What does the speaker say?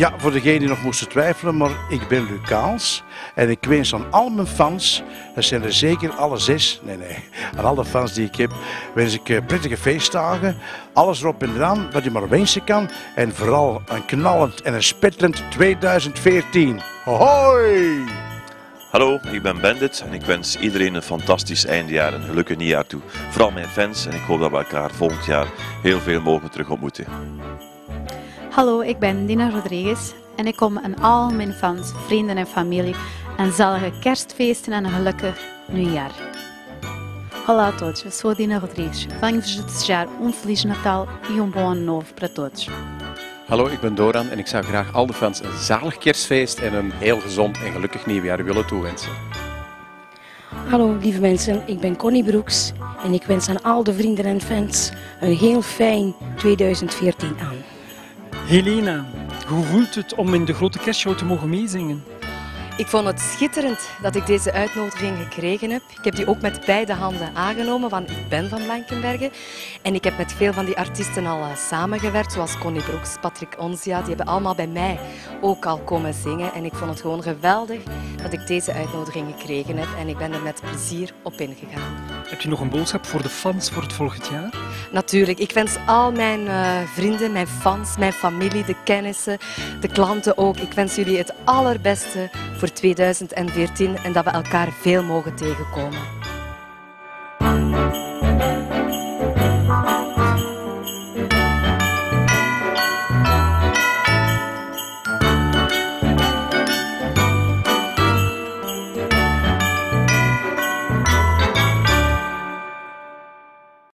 Ja, voor degenen die nog moesten twijfelen, maar ik ben Lucaals en ik wens aan al mijn fans, dat zijn er zeker alle 6, aan alle fans die ik heb, wens ik prettige feestdagen, alles erop en eraan wat je maar wensen kan en vooral een knallend en een spetterend 2014. Hoi! Hallo, ik ben Bandit en ik wens iedereen een fantastisch eindejaar en een gelukkig nieuwjaar toe. Vooral mijn fans en ik hoop dat we elkaar volgend jaar heel veel mogen terug ontmoeten. Hallo, ik ben Dina Rodriguez en ik kom aan al mijn fans, vrienden en familie een zalige kerstfeesten en een gelukkig nieuwjaar. Olá a todos, eu sou a Dina Rodrigues. Venho-vos desejar Feliz Natal e bom ano novo para todos. Hallo, ik ben Doran en ik zou graag al de fans een zalig kerstfeest en een heel gezond en gelukkig nieuwjaar willen toewensen. Hallo lieve mensen, ik ben Connie Broeks en ik wens aan al de vrienden en fans een heel fijn 2014 aan. Helena, hoe voelt het om in de grote kerstshow te mogen meezingen? Ik vond het schitterend dat ik deze uitnodiging gekregen heb. Ik heb die ook met beide handen aangenomen, want ik ben van Blankenberge. En ik heb met veel van die artiesten al samengewerkt, zoals Connie Broeks, Patrick Onzia. Die hebben allemaal bij mij ook al komen zingen. En ik vond het gewoon geweldig dat ik deze uitnodiging gekregen heb. En ik ben er met plezier op ingegaan. Heb je nog een boodschap voor de fans voor het volgend jaar? Natuurlijk, ik wens al mijn vrienden, mijn fans, mijn familie, de kennissen, de klanten ook. Ik wens jullie het allerbeste voor 2014 en dat we elkaar veel mogen tegenkomen.